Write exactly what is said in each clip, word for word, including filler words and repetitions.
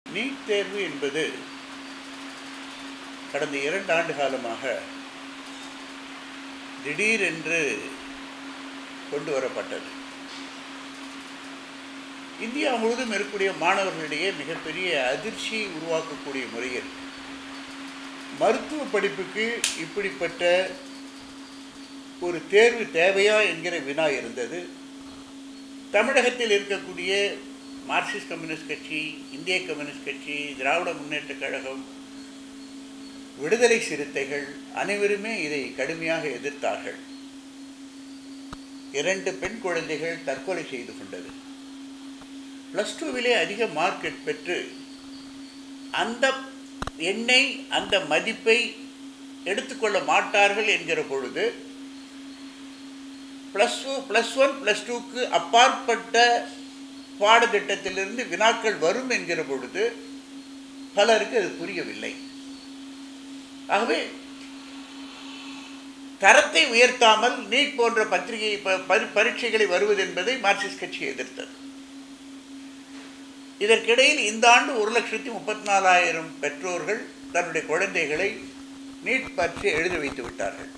NEET தேர்வு என்பது கடந்த இரண்டு ஆண்டு காலமாக திடீரென்று கொண்டு வரப்பட்டது. இந்தியா முழுவதும் இருக்கக்கூடிய மாணவர்களிடையே மிகப்பெரிய அதிர்ச்சியை உருவாக்கக்கூடிய முறையில் மருத்துவ படிப்புக்கு இப்படிப்பட்ட ஒரு தேர்வு தேவையா என்கிற வினா இருந்தது. தமிழகத்தில் இருக்கக்கூடிய மார்க்சிஸ்ட் கம்யூனிஸ்ட் கட்சி, இந்திய கம்யூனிஸ்ட் கட்சி, திராவிட முன்னேற்றக் கழகம், விடுதலை சிறுத்தைகள் அனைவருமே இதை கடுமையாக எதிர்த்தார்கள். இரண்டு பெண் குழந்தைகள் தற்கொலை செய்து கொண்டது. ப்ளஸ் டூவிலே அதிக மார்க் பெற்று அந்த எண்ணை அந்த மதிப்பை எடுத்துக்கொள்ள மாட்டார்கள் என்கிற பொழுது plus two plus one plus டூக்கு அப்பாற்பட்ட பாடத்திட்டத்திலிருந்து வினாக்கள் வரும் என்கிற பொழுது பலருக்கு அது புரியவில்லை. ஆகவே தரத்தை உயர்த்தாமல் நீட் போன்ற பத்திரிகை பரீட்சைகளை வருவது என்பதை மார்க்சிஸ்ட் கட்சி எதிர்த்தது. இதற்கிடையில் இந்த ஆண்டு ஒரு லட்சத்தி முப்பத்தி நாலாயிரம் பெற்றோர்கள் தன்னுடைய குழந்தைகளை நீட் பரீட்சை எழுத வைத்து விட்டார்கள்.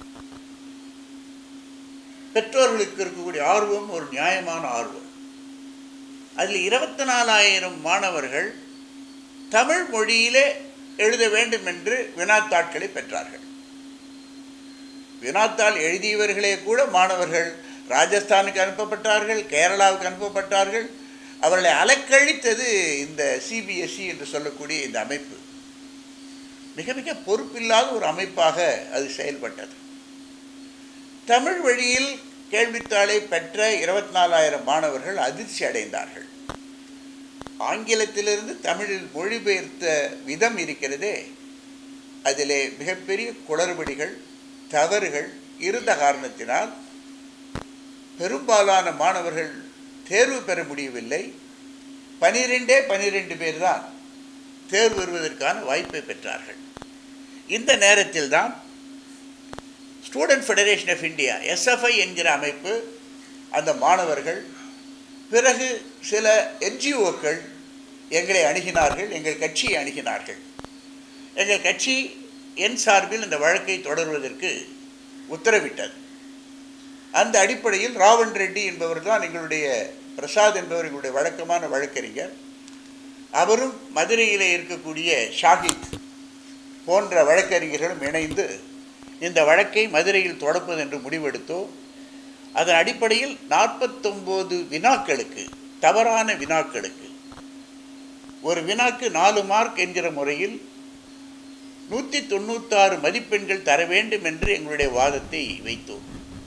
பெற்றோர்களுக்கு இருக்கக்கூடிய ஆர்வம் ஒரு நியாயமான ஆர்வம். அதில் இருபத்தி நாலாயிரம் மாணவர்கள் தமிழ் மொழியிலே எழுத வேண்டும் என்று வினாத்தாட்களை பெற்றார்கள். வினாத்தாள் எழுதியவர்களே கூட மாணவர்கள் ராஜஸ்தானுக்கு அனுப்பப்பட்டார்கள், கேரளாவுக்கு அனுப்பப்பட்டார்கள். அவர்களை அலக்கழித்தது இந்த சிபிஎஸ்இ என்று சொல்லக்கூடிய இந்த அமைப்பு. மிக மிக பொறுப்பில்லாத ஒரு அமைப்பாக அது செயல்பட்டது. தமிழ் வழியில் கேள்வித்தாளை பெற்ற இருபத்தி நாலாயிரம் மாணவர்கள் அதிர்ச்சி அடைந்தார்கள். ஆங்கிலத்திலிருந்து தமிழில் மொழிபெயர்த்த விதம் இருக்கிறதே, அதிலே மிகப்பெரிய குளறுபடிகள், தவறுகள் இருந்த காரணத்தினால் பெரும்பாலான மாணவர்கள் தேர்வு பெற முடியவில்லை. பனிரெண்டே பனிரெண்டு பேர் தான் தேர்வு வருவதற்கான வாய்ப்பை பெற்றார்கள். இந்த நேரத்தில் தான் Student Federation of India, SFI என்கிற அமைப்பு, அந்த மாணவர்கள், பிறகு சில என்ஜிஓக்கள் எங்களை அணுகினார்கள், எங்கள் கட்சியை அணுகினார்கள். எங்கள் கட்சி என் சார்பில் இந்த வழக்கை தொடர்வதற்கு உத்தரவிட்டது. அந்த அடிப்படையில் ராவன் ரெட்டி என்பவர் தான் எங்களுடைய, பிரசாத் என்பவர் எங்களுடைய வழக்கமான வழக்கறிஞர். அவரும் மதுரையில் இருக்கக்கூடிய ஷாஹித் போன்ற வழக்கறிஞர்களும் இணைந்து இந்த வழக்கை மதுரையில் தொடர்ப்பது என்று முடிவெடுத்தோம். அதன் அடிப்படையில் நாற்பத்தொம்போது வினாக்களுக்கு, தவறான வினாக்களுக்கு, ஒரு வினாக்கு நாலு மார்க் என்கிற முறையில் நூற்றி தொண்ணூத்தாறு மதிப்பெண்கள் தர வேண்டும் என்று எங்களுடைய வாதத்தை வைத்தோம்.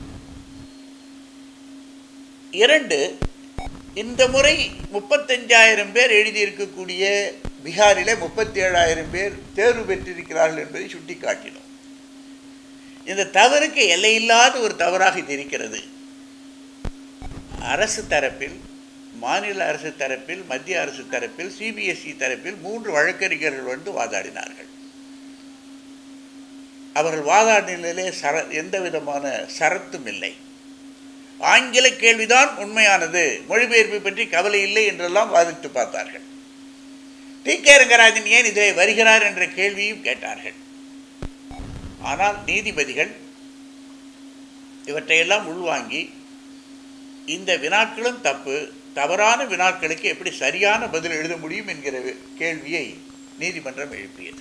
இரண்டு, இந்த முறை முப்பத்தஞ்சாயிரம் பேர் எழுதியிருக்கக்கூடிய பீகாரிலே முப்பத்தி ஏழாயிரம் பேர் தேர்வு பெற்றிருக்கிறார்கள் என்பதை சுட்டி காட்டினோம். இந்த தவறுக்கு எல்லையில்லாத ஒரு தவறாக இது இருக்கிறது. அரசு தரப்பில், மாநில அரசு தரப்பில், மத்திய அரசு தரப்பில், சிபிஎஸ்இ தரப்பில் மூன்று வழக்கறிஞர்கள் வந்து வாதாடினார்கள். அவர்கள் வாதாடினாலே சர எந்த விதமான சரத்தும் இல்லை. ஆங்கில கேள்விதான் உண்மையானது, மொழிபெயர்ப்பு பற்றி கவலை இல்லை என்றெல்லாம் வாதிட்டு பார்த்தார்கள். டி கே ரங்கராஜன் ஏன் இதை வருகிறார் என்ற கேள்வியும் கேட்டார்கள். ஆனால் நீதிபதிகள் இவற்றையெல்லாம் உள்வாங்கி இந்த வினாக்களும் தப்பு, தவறான வினாக்களுக்கு எப்படி சரியான பதில் எழுத முடியும் என்கிற கேள்வியை நீதிமன்றம் எழுப்பியது.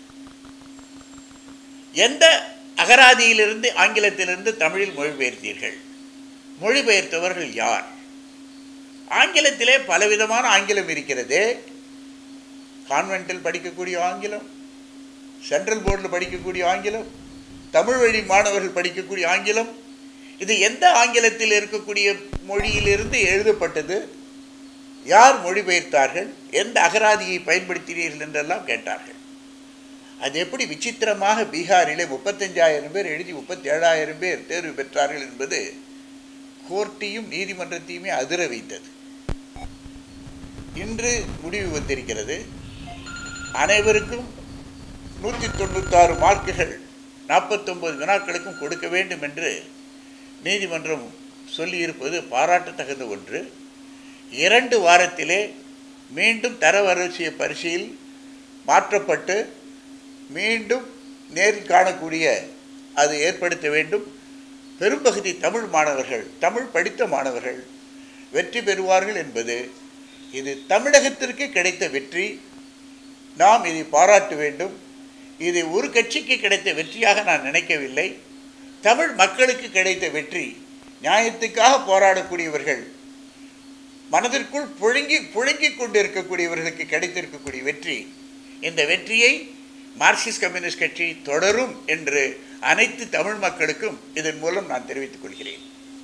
எந்த அகராதியிலிருந்து ஆங்கிலத்திலிருந்து தமிழில் மொழிபெயர்த்தீர்கள்? மொழிபெயர்த்தவர்கள் யார்? ஆங்கிலத்திலே பலவிதமான ஆங்கிலம் இருக்கிறது. கான்வென்ட்டில் படிக்கக்கூடிய ஆங்கிலம், சென்ட்ரல் போர்டில் படிக்கக்கூடிய ஆங்கிலம், தமிழ் வழி மாணவர்கள் படிக்கக்கூடிய ஆங்கிலம். இது எந்த ஆங்கிலத்தில் இருக்கக்கூடிய மொழியிலிருந்து எழுதப்பட்டது? யார் மொழிபெயர்த்தார்கள்? எந்த அகராதியை பயன்படுத்தினீர்கள் என்றெல்லாம் கேட்டார்கள். அது எப்படி விசித்திரமாக பீகாரிலே முப்பத்தஞ்சாயிரம் பேர் எழுதி முப்பத்தி ஏழாயிரம் பேர் தேர்வு பெற்றார்கள் என்பது கோர்ட்டையும் நீதிமன்றத்தையுமே அதிர வைத்தது. இன்று முடிவு வந்திருக்கிறது. அனைவருக்கும் நூற்றி தொண்ணூத்தாறு மார்க்குகள் நாற்பத்தொம்பது வினாக்களுக்கும் கொடுக்க வேண்டும் என்று நீதிமன்றம் சொல்லியிருப்பது பாராட்டத்தகுந்த ஒன்று. இரண்டு வாரத்திலே மீண்டும் தரவரிசை பரிசையில் மாற்றப்பட்டு மீண்டும் நேரில் காணக்கூடிய அது ஏற்படுத்த வேண்டும். பெரும்பகுதி தமிழ் மாணவர்கள், தமிழ் படித்த மாணவர்கள் வெற்றி பெறுவார்கள் என்பது இது தமிழகத்திற்கு கிடைத்த வெற்றி. நாம் இதை பாராட்ட வேண்டும். இது ஒரு கட்சிக்கு கிடைத்த வெற்றியாக நான் நினைக்கவில்லை. தமிழ் மக்களுக்கு கிடைத்த வெற்றி. நியாயத்துக்காக போராடக்கூடியவர்கள், மனதிற்குள் புழுங்கி புழுங்கி கொண்டு இருக்கக்கூடியவர்களுக்கு கிடைத்திருக்கக்கூடிய வெற்றி. இந்த வெற்றியை மார்க்சிஸ்ட் கம்யூனிஸ்ட் கட்சி தொடரும் என்று அனைத்து தமிழ் மக்களுக்கும் இதன் மூலம் நான் தெரிவித்துக் கொள்கிறேன்.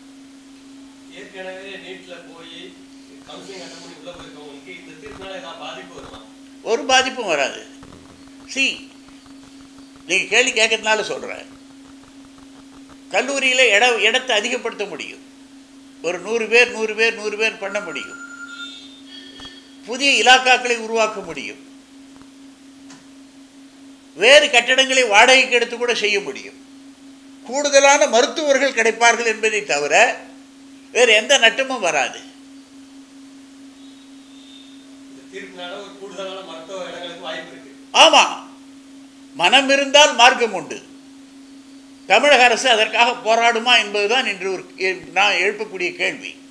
ஒரு பாதிப்பும் வராது. சி, நீங்கள் கேள்வி கேட்கறதுனால சொல்கிறேன். கல்லூரியில் இட இடத்தை அதிகப்படுத்த முடியும். ஒரு நூறு பேர் நூறு பேர் நூறு பேர் பண்ண முடியும். புதிய இலாக்காக்களை உருவாக்க முடியும். வேறு கட்டடங்களை வாடகைக்கு எடுத்து கூட செய்ய முடியும். கூடுதலான மருத்துவர்கள் கிடைப்பார்கள் என்பதை தவிர வேறு எந்த நட்டமும் வராது. ஆமாம், மனம் இருந்தால் மார்க்கம் உண்டு. தமிழக அரசு அதற்காக போராடுமா என்பதுதான் இன்று ஒரு நான் எழுப்பக்கூடிய கேள்வி.